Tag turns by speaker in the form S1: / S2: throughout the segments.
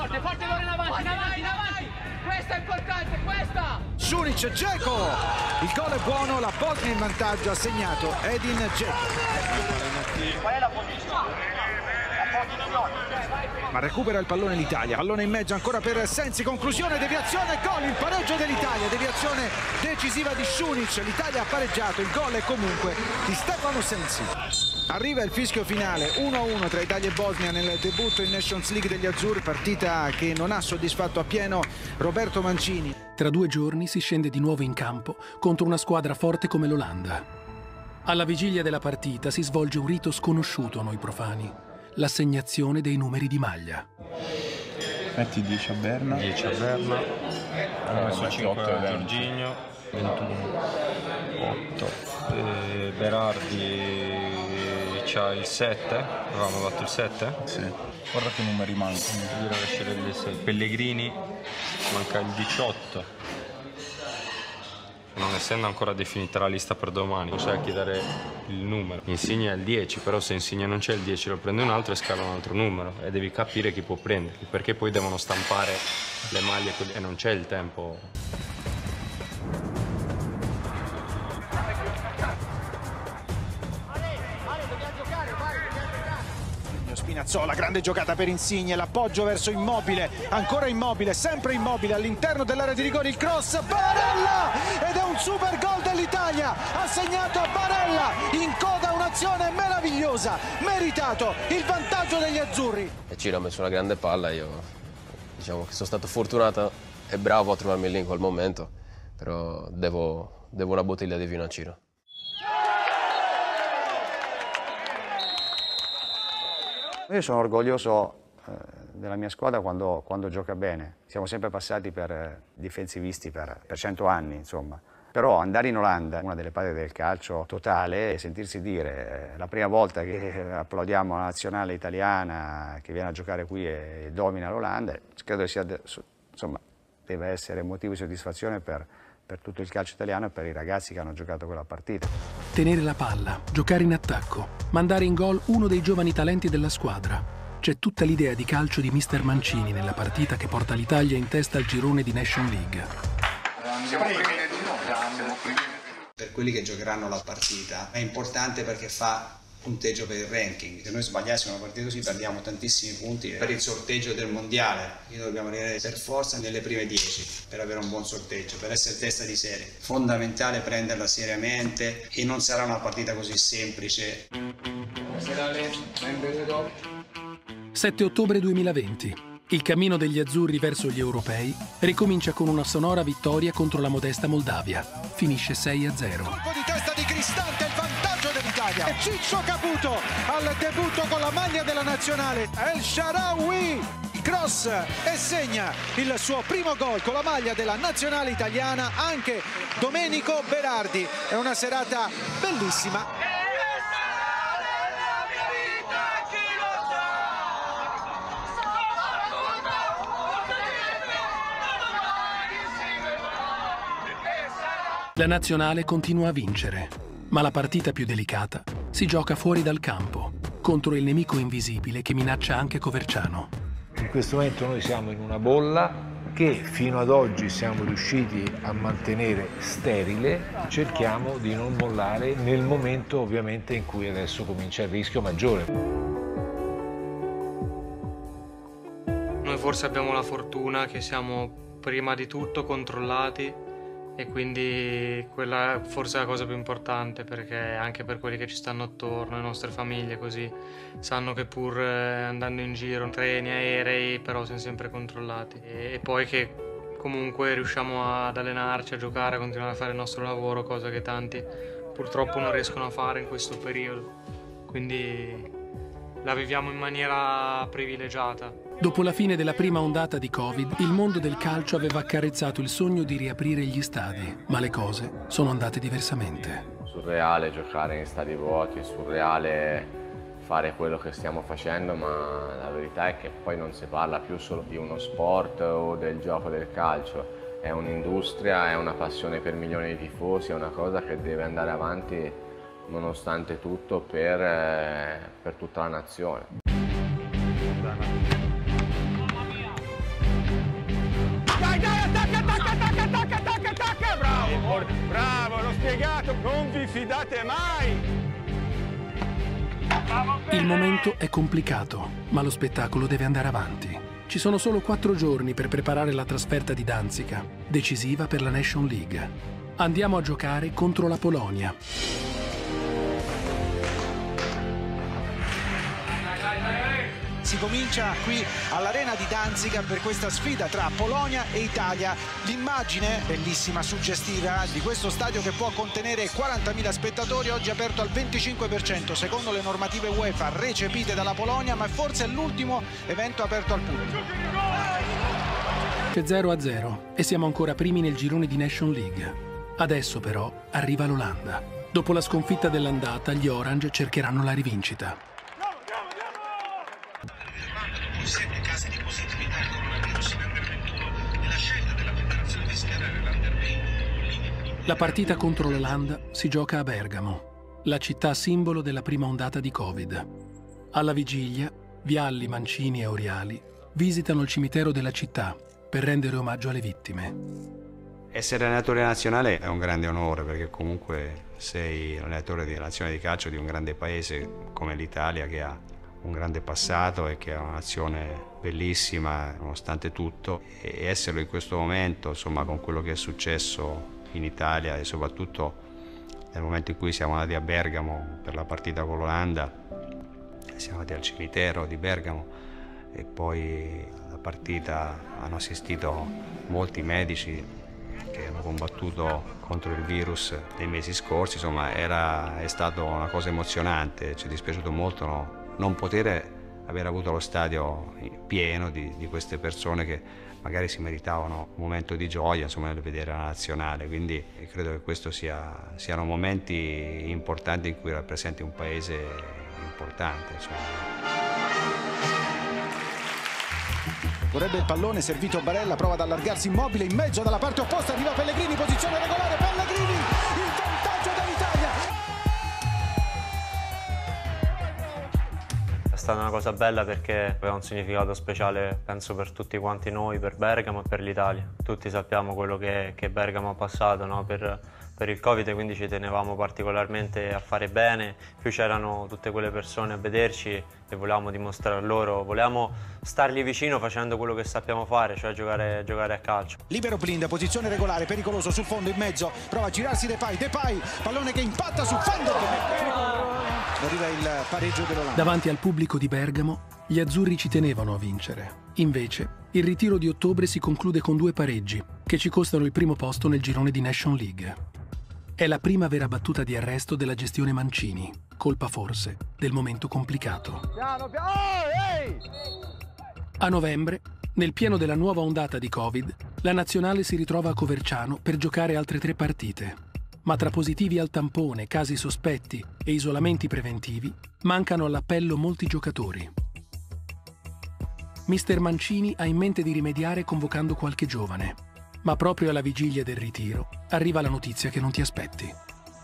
S1: Forte, forte, in avanti, in avanti, in avanti. Questa è importante, questa.
S2: Šunić, Dzeko. Il gol è buono, la Bosnia in vantaggio, ha segnato Edin Dzeko.
S1: Qual è la posizione?
S2: Ma recupera il pallone l'Italia, pallone in mezzo ancora per Sensi, conclusione, deviazione, gol, il pareggio dell'Italia, deviazione decisiva di Šunić, l'Italia ha pareggiato, il gol è comunque di Stefano Sensi. Arriva il fischio finale, 1-1 tra Italia e Bosnia nel debutto in Nations League degli Azzurri, partita che non ha soddisfatto appieno Roberto Mancini.
S3: Tra 2 giorni si scende di nuovo in campo contro una squadra forte come l'Olanda. Alla vigilia della partita si svolge un rito sconosciuto a noi profani, l'assegnazione dei numeri di maglia.
S4: Metti 10 a Berna.
S5: 10 a Berna. Ho messo 5 a Giorginio. 21. 8. Berardi c'ha il 7. Avevamo dato il 7?
S4: Sì. Guarda che numeri mancano.
S5: Pellegrini manca il 18. Non essendo ancora definita la lista per domani, non sai a chiedere il numero. Insigne è il 10, però se Insigne non c'è il 10 lo prende un altro e scala un altro numero e devi capire chi può prenderli, perché poi devono stampare le maglie e non c'è il tempo.
S2: Spinazzola, grande giocata per Insigne, l'appoggio verso Immobile, ancora Immobile, sempre Immobile all'interno dell'area di rigore, il cross, Barella, ed è un super gol dell'Italia, ha segnato Barella, in coda un'azione meravigliosa, meritato il vantaggio degli azzurri.
S6: E Ciro ha messo una grande palla, io diciamo che sono stato fortunato e bravo a trovarmi lì in quel momento, però devo una bottiglia di vino a Ciro.
S7: Io sono orgoglioso della mia squadra quando gioca bene. Siamo sempre passati per difensivisti per 100 anni, insomma. Però andare in Olanda, una delle patrie del calcio totale, e sentirsi dire la prima volta che applaudiamo la nazionale italiana che viene a giocare qui e domina l'Olanda, credo che sia, insomma, deve essere motivo di soddisfazione per tutto il calcio italiano e per i ragazzi che hanno giocato quella partita.
S3: Tenere la palla, giocare in attacco, mandare in gol uno dei giovani talenti della squadra. C'è tutta l'idea di calcio di mister Mancini nella partita che porta l'Italia in testa al girone di Nations League.
S8: Siamo primi nel girone. Per quelli che giocheranno la partita è importante perché fa punteggio per il ranking. Se noi sbagliassimo una partita così perdiamo tantissimi punti per il sorteggio del mondiale. Quindi dobbiamo rimanere per forza nelle prime 10 per avere un buon sorteggio, per essere testa di serie. Fondamentale prenderla seriamente e non sarà una partita così semplice.
S3: 7 ottobre 2020. Il cammino degli azzurri verso gli europei ricomincia con una sonora vittoria contro la modesta Moldavia. Finisce 6-0.
S2: Colpo di testa di Cristante, il vantaggio dell'Italia. E Ciccio Caputo al debutto con la maglia della nazionale. El Shaarawy, cross e segna il suo primo gol con la maglia della nazionale italiana anche Domenico Berardi. È una serata bellissima.
S3: La nazionale continua a vincere, ma la partita più delicata si gioca fuori dal campo, contro il nemico invisibile che minaccia anche Coverciano.
S9: In questo momento noi siamo in una bolla che fino ad oggi siamo riusciti a mantenere sterile, cerchiamo di non mollare nel momento ovviamente in cui adesso comincia il rischio maggiore.
S10: Noi forse abbiamo la fortuna che siamo prima di tutto controllati e quindi quella forse è la cosa più importante, perché anche per quelli che ci stanno attorno, le nostre famiglie così, sanno che pur andando in giro, treni, aerei, però siamo sempre controllati e poi che comunque riusciamo ad allenarci, a giocare, a continuare a fare il nostro lavoro, cosa che tanti purtroppo non riescono a fare in questo periodo, quindi la viviamo in maniera privilegiata.
S3: Dopo la fine della prima ondata di Covid, il mondo del calcio aveva accarezzato il sogno di riaprire gli stadi, ma le cose sono andate diversamente.
S6: Surreale giocare in stadi vuoti, surreale fare quello che stiamo facendo, ma la verità è che poi non si parla più solo di uno sport o del gioco del calcio, è un'industria, è una passione per milioni di tifosi, è una cosa che deve andare avanti nonostante tutto per tutta la nazione.
S11: Bravo, l'ho spiegato, non vi fidate mai!
S3: Il momento è complicato, ma lo spettacolo deve andare avanti. Ci sono solo 4 giorni per preparare la trasferta di Danzica, decisiva per la Nation League. Andiamo a giocare contro la Polonia.
S2: Si comincia qui all'arena di Danzica per questa sfida tra Polonia e Italia. L'immagine bellissima, suggestiva, di questo stadio che può contenere 40.000 spettatori, oggi aperto al 25% secondo le normative UEFA recepite dalla Polonia, ma forse è l'ultimo evento aperto al pubblico.
S3: C'è 0-0 e siamo ancora primi nel girone di Nation League. Adesso però arriva l'Olanda. Dopo la sconfitta dell'andata, gli Orange cercheranno la rivincita.
S12: 7 casi di positività al coronavirus nel Regno e la scelta della federazione di schierare l'Under 20.
S3: La partita contro l'Olanda si gioca a Bergamo, la città simbolo della prima ondata di Covid. Alla vigilia, Vialli, Mancini e Oriali visitano il cimitero della città per rendere omaggio alle vittime.
S7: Essere allenatore nazionale è un grande onore, perché comunque sei allenatore della nazionale di calcio di un grande paese come l'Italia, che ha un grande passato e che ha una nazione bellissima nonostante tutto, e esserlo in questo momento, insomma, con quello che è successo in Italia e soprattutto nel momento in cui siamo andati a Bergamo per la partita con l'Olanda, siamo andati al cimitero di Bergamo e poi alla partita hanno assistito molti medici che hanno combattuto contro il virus nei mesi scorsi, insomma è stata una cosa emozionante. Ci è dispiaciuto molto non poter aver avuto lo stadio pieno di queste persone che magari si meritavano un momento di gioia, insomma, nel vedere la nazionale. Quindi credo che questo siano momenti importanti in cui rappresenti un paese importante, insomma.
S2: Vorrebbe il pallone, servito Barella, prova ad allargarsi immobile, in mezzo dalla parte opposta arriva Pellegrini, posizione regolare, Pellegrini, il vantaggio dell'Italia.
S10: È stata una cosa bella perché aveva un significato speciale, penso, per tutti quanti noi, per Bergamo e per l'Italia. Tutti sappiamo quello che Bergamo ha passato, no? Per il Covid, quindi ci tenevamo particolarmente a fare bene. Più c'erano tutte quelle persone a vederci e volevamo dimostrare loro, volevamo stargli vicino facendo quello che sappiamo fare, cioè giocare a calcio.
S2: Libero Blind, posizione regolare, pericoloso sul fondo, in mezzo, prova a girarsi Depay, pallone che impatta su Fender. Arriva il pareggio dell'Olanda.
S3: Davanti al pubblico di Bergamo, gli azzurri ci tenevano a vincere. Invece, il ritiro di ottobre si conclude con 2 pareggi, che ci costano il primo posto nel girone di Nation League. È la prima vera battuta di arresto della gestione Mancini, colpa forse del momento complicato. A novembre, nel pieno della nuova ondata di Covid, la nazionale si ritrova a Coverciano per giocare altre 3 partite. Ma tra positivi al tampone, casi sospetti e isolamenti preventivi, mancano all'appello molti giocatori. Mister Mancini ha in mente di rimediare convocando qualche giovane, ma proprio alla vigilia del ritiro arriva la notizia che non ti aspetti.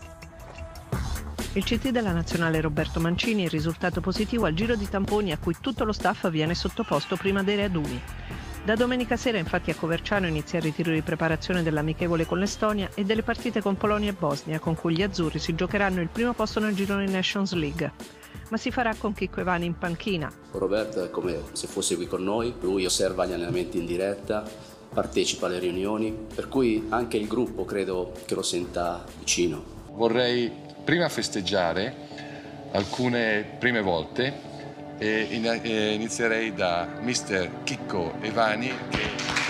S13: Il CT della nazionale Roberto Mancini è il risultato positivo al giro di tamponi a cui tutto lo staff viene sottoposto prima dei raduni. Da domenica sera infatti a Coverciano inizia il ritiro di preparazione dell'amichevole con l'Estonia e delle partite con Polonia e Bosnia, con cui gli azzurri si giocheranno il primo posto nel girone Nations League. Ma si farà con Chicco Evani in panchina.
S14: Roberto è come se fosse qui con noi, lui osserva gli allenamenti in diretta, partecipa alle riunioni, per cui anche il gruppo credo che lo senta vicino.
S15: Vorrei prima festeggiare alcune prime volte e inizierei da mister Chicco Evani che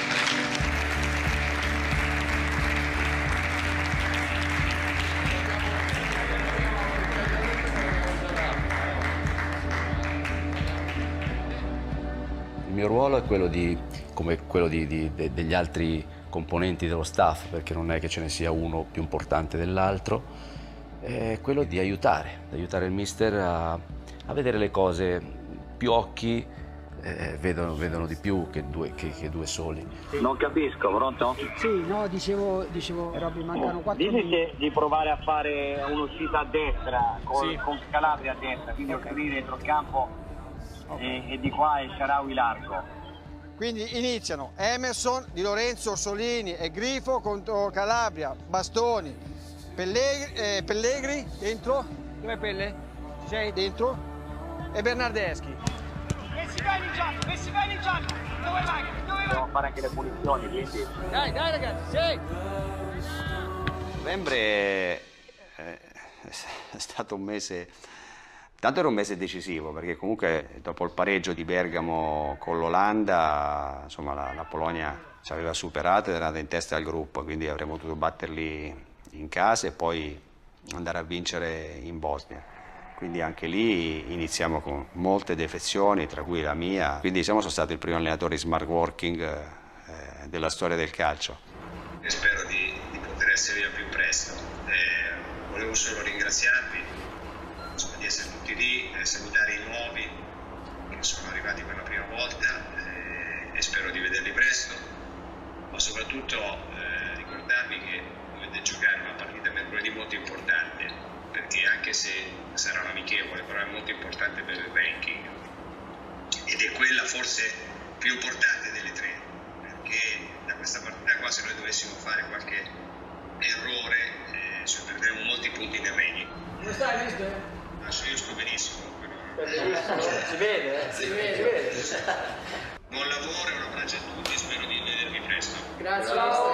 S14: il mio ruolo è quello come quello degli altri componenti dello staff, perché non è che ce ne sia uno più importante dell'altro, è quello di aiutare il mister a vedere le cose. Più occhi vedono di più che due soli.
S16: Non capisco, pronto?
S17: Sì, no, dicevo Robby, mancano 4 minuti.
S16: Dite di provare a fare un'uscita a destra, con Calabria a destra, quindi ottenere dentro il campo e di qua e Sharawi largo.
S18: Quindi iniziano Emerson, Di Lorenzo, Orsolini e Grifo contro Calabria, Bastoni, Pellegri dentro, dov'è Pelle? Sei dentro? E Bernardeschi.
S1: Messi vai in giallo, dove vai?
S16: Dobbiamo fare anche le punizioni, quindi.
S18: Dai ragazzi, sei!
S7: Novembre è stato un mese, tanto era un mese decisivo, perché comunque dopo il pareggio di Bergamo con l'Olanda, insomma la Polonia ci aveva superato ed era andata in testa al gruppo, quindi avremmo potuto batterli in casa e poi andare a vincere in Bosnia. Quindi anche lì iniziamo con molte defezioni, tra cui la mia, quindi sono stato il primo allenatore in smart working della storia del calcio.
S12: E spero di poter essere via più presto. Volevo solo ringraziarvi, insomma, di essere tutti lì, salutare i nuovi che sono arrivati per la prima volta e spero di vederli presto, ma soprattutto ricordarvi che dovete giocare una partita mercoledì molto importante, perché anche se sarà un amichevole, però è molto importante per il ranking ed è quella forse più importante delle tre, perché da questa partita qua, se noi dovessimo fare qualche errore perderemo molti punti nel ranking.
S18: Come stai, mister?
S12: Io sto benissimo,
S18: si vede, si vede.
S12: Buon lavoro e un abbraccio a tutti, spero di vedervi presto.
S18: Grazie.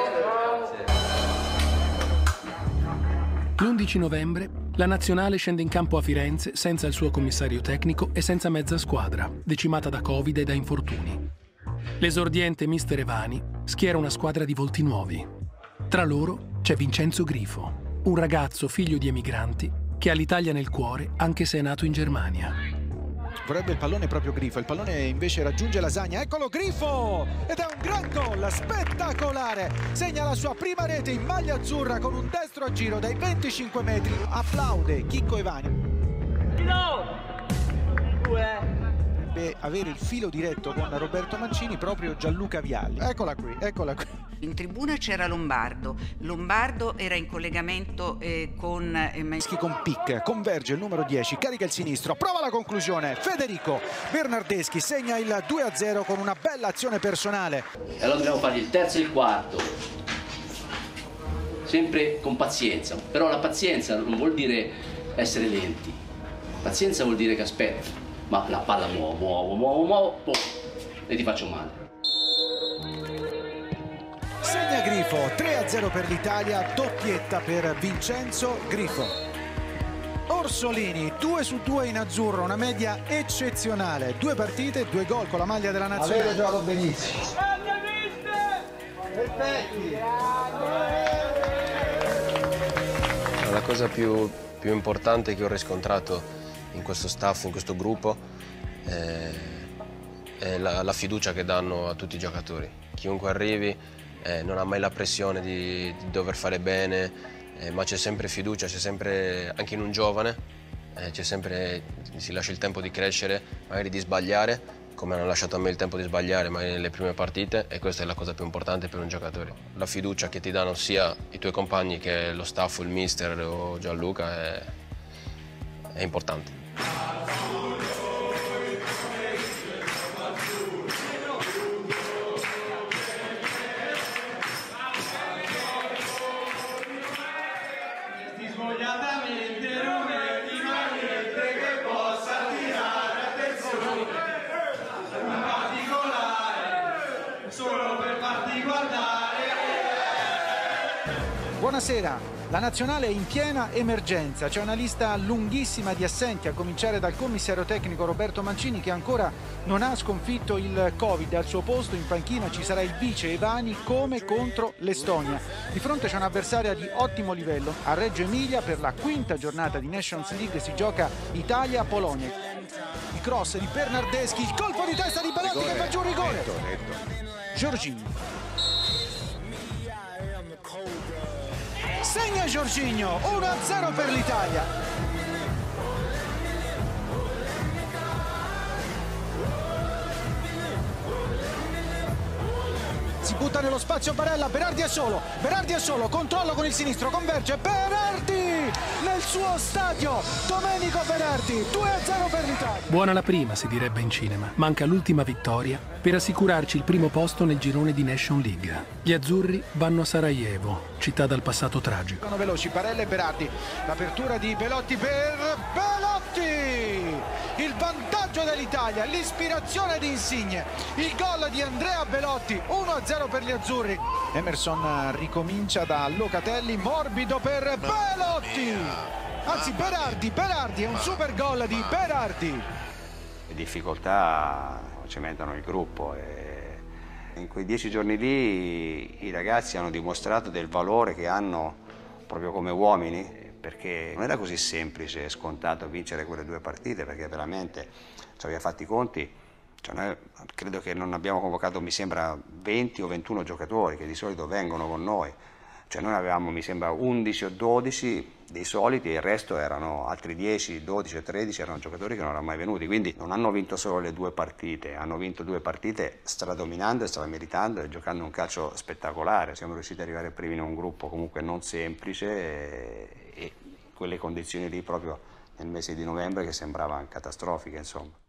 S3: L'11 novembre la nazionale scende in campo a Firenze senza il suo commissario tecnico e senza mezza squadra, decimata da Covid e da infortuni. L'esordiente mister Evani schiera una squadra di volti nuovi. Tra loro c'è Vincenzo Grifo, un ragazzo figlio di emigranti che ha l'Italia nel cuore anche se è nato in Germania.
S2: Vorrebbe il pallone proprio Grifo, il pallone invece raggiunge Lasagna, eccolo Grifo! Ed è un gran gol, spettacolare! Segna la sua prima rete in maglia azzurra con un destro a giro dai 25 metri, applaude Chicco Evani. Avere il filo diretto con Roberto Mancini proprio Gianluca Vialli. Eccola qui.
S19: In tribuna c'era Lombardo era in collegamento con
S2: Pic, converge il numero 10, carica il sinistro, prova la conclusione, Federico Bernardeschi segna il 2-0 con una bella azione personale.
S14: E allora dobbiamo fare il terzo e il quarto, sempre con pazienza, però la pazienza non vuol dire essere lenti, pazienza vuol dire che aspetta, ma la palla muovo, e ti faccio male.
S2: Segna Grifo, 3-0 per l'Italia, doppietta per Vincenzo Grifo. Orsolini, 2 su 2 in azzurro, una media eccezionale, 2 partite, 2 gol con la maglia della nazionale.
S18: Avete giocato benissimo. Perfetti.
S5: La cosa più importante che ho riscontrato in questo staff, in questo gruppo, è la fiducia che danno a tutti i giocatori. Chiunque arrivi non ha mai la pressione di dover fare bene, ma c'è sempre fiducia, c'è sempre, anche in un giovane, si lascia il tempo di crescere, magari di sbagliare, come hanno lasciato a me il tempo di sbagliare magari nelle prime partite, e questa è la cosa più importante per un giocatore. La fiducia che ti danno sia i tuoi compagni che lo staff, il mister o Gianluca è importante.
S2: Buonasera, la nazionale è in piena emergenza, c'è una lista lunghissima di assenti a cominciare dal commissario tecnico Roberto Mancini che ancora non ha sconfitto il Covid. Al suo posto in panchina ci sarà il vice Evani come contro l'Estonia. Di fronte c'è un'avversaria di ottimo livello, a Reggio Emilia per la quinta giornata di Nations League si gioca Italia-Polonia. Il cross di Bernardeschi, il colpo di testa di Belotti che fa giù un rigore. Jorginho. Segna Jorginho, 1-0 per l'Italia. Si butta nello spazio Barella, Berardi è solo, controllo con il sinistro, converge, Berardi! nel suo stadio. Domenico Berardi, 2-0 per l'Italia.
S3: Buona la prima, si direbbe in cinema. Manca l'ultima vittoria per assicurarci il primo posto nel girone di Nation League. Gli azzurri vanno a Sarajevo, città dal passato tragico.
S2: Sono veloci, Barella e Berardi. L'apertura di Belotti per Belotti! Il vantaggio dell'Italia, l'ispirazione di Insigne. Il gol di Andrea Belotti, 1-0 per gli azzurri. Emerson ricomincia da Locatelli, morbido per Belotti. Anzi, Berardi, è un super gol di Berardi.
S7: Le difficoltà cementano il gruppo e in quei 10 giorni lì i ragazzi hanno dimostrato del valore che hanno proprio come uomini, perché non era così semplice e scontato vincere quelle 2 partite, perché veramente ci aveva fatti i conti. Cioè noi credo che non abbiamo convocato, mi sembra, 20 o 21 giocatori che di solito vengono con noi. Cioè noi avevamo, mi sembra, 11 o 12 dei soliti e il resto erano altri 10, 12 o 13, erano giocatori che non erano mai venuti. Quindi non hanno vinto solo le 2 partite, hanno vinto 2 partite stradominando e strameritando e giocando un calcio spettacolare. Siamo riusciti ad arrivare primi in un gruppo comunque non semplice e quelle condizioni lì proprio nel mese di novembre che sembravano catastrofiche, insomma.